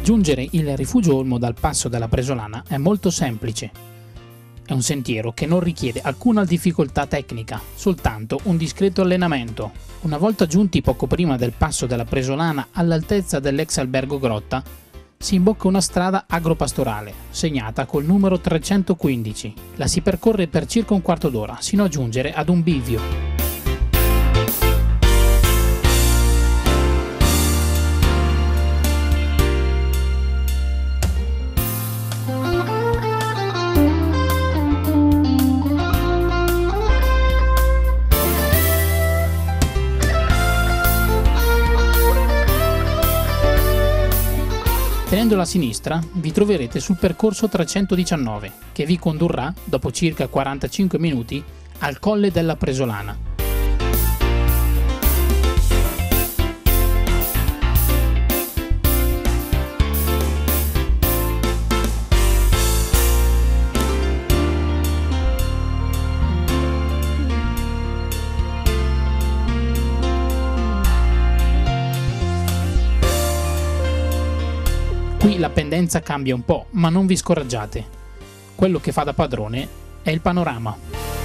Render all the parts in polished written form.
Raggiungere il Rifugio Olmo dal passo della Presolana è molto semplice. È un sentiero che non richiede alcuna difficoltà tecnica, soltanto un discreto allenamento. Una volta giunti poco prima del passo della Presolana all'altezza dell'ex albergo Grotta, si imbocca una strada agropastorale, segnata col numero 315. La si percorre per circa un quarto d'ora, sino a giungere ad un bivio. Tenendo a sinistra vi troverete sul percorso 319 che vi condurrà, dopo circa 45 minuti, al Colle della Presolana. Qui la pendenza cambia un po', ma non vi scoraggiate. Quello che fa da padrone è il panorama.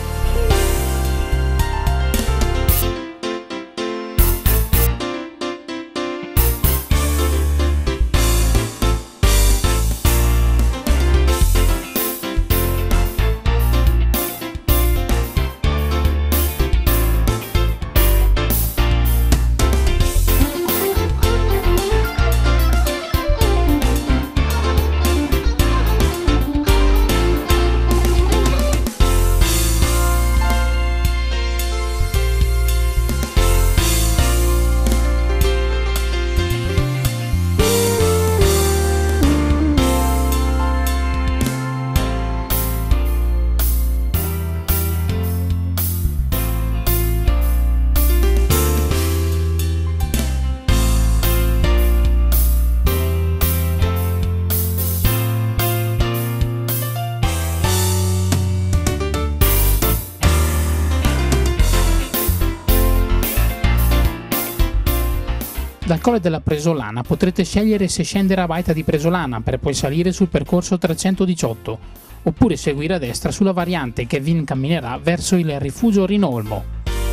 Dal Colle della Presolana potrete scegliere se scendere a Baita di Presolana per poi salire sul percorso 318, oppure seguire a destra sulla variante che vi incamminerà verso il Rifugio Rinolmo.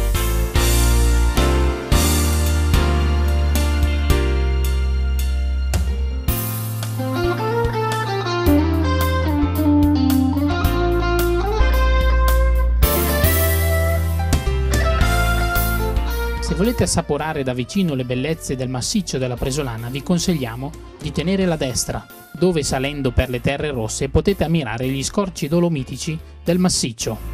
Se volete assaporare da vicino le bellezze del massiccio della Presolana, vi consigliamo di tenere la destra, dove salendo per le terre rosse potete ammirare gli scorci dolomitici del massiccio.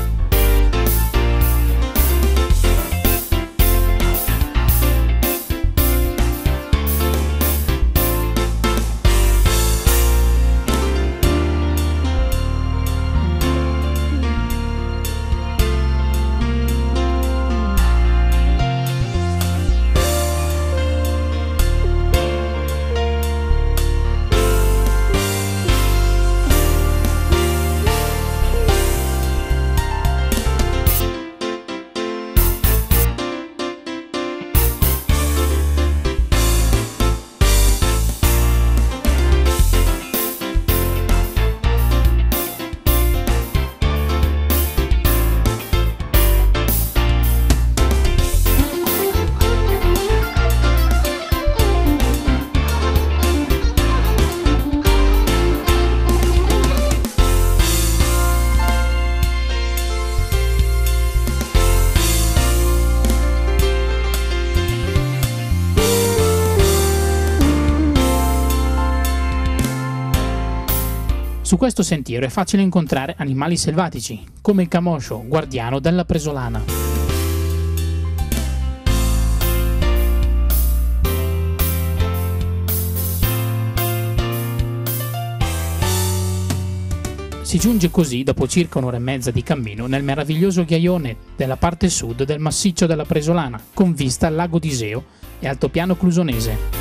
Su questo sentiero è facile incontrare animali selvatici, come il camoscio, guardiano della Presolana. Si giunge così, dopo circa un'ora e mezza di cammino, nel meraviglioso ghiaione della parte sud del massiccio della Presolana, con vista al lago d'Iseo e altopiano clusonese.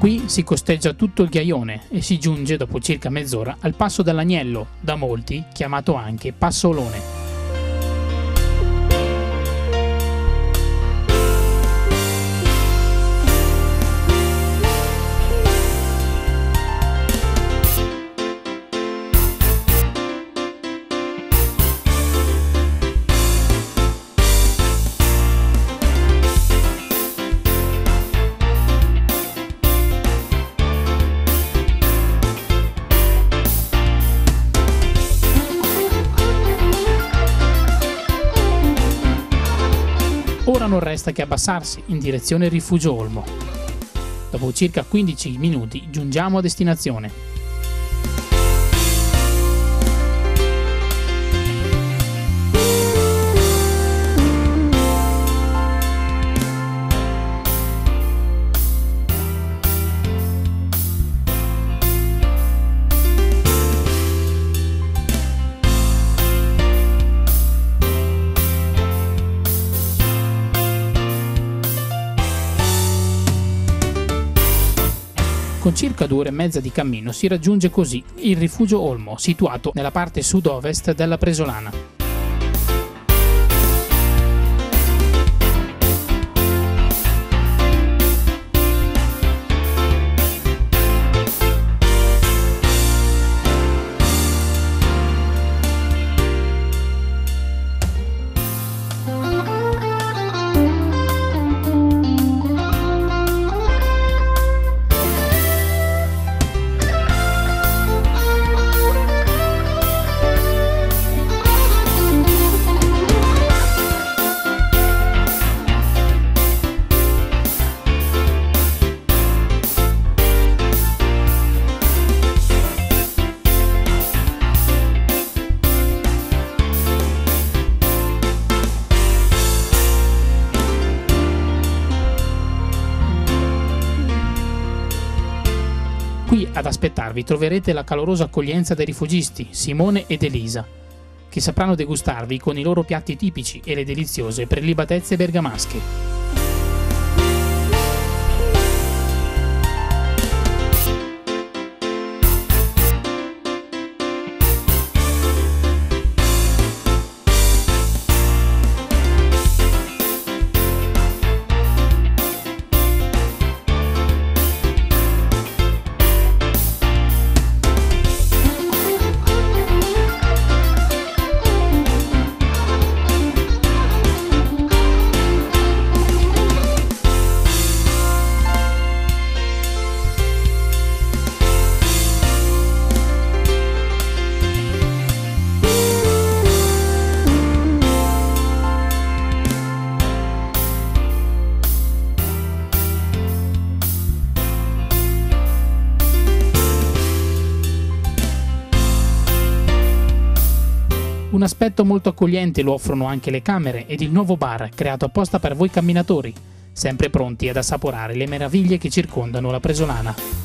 Qui si costeggia tutto il ghiaione e si giunge dopo circa mezz'ora al passo dell'Agnello, da molti chiamato anche Passo Olone. Ora non resta che abbassarsi in direzione Rifugio Olmo. Dopo circa 15 minuti giungiamo a destinazione. Con circa 2 ore e mezza di cammino si raggiunge così il Rifugio Olmo, situato nella parte sud-ovest della Presolana. Qui ad aspettarvi troverete la calorosa accoglienza dei rifugisti Simone ed Elisa, che sapranno degustarvi con i loro piatti tipici e le deliziose prelibatezze bergamasche. Un aspetto molto accogliente lo offrono anche le camere ed il nuovo bar creato apposta per voi camminatori, sempre pronti ad assaporare le meraviglie che circondano la Presolana.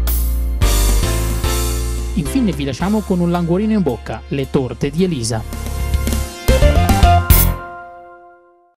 Infine vi lasciamo con un languorino in bocca, le torte di Elisa.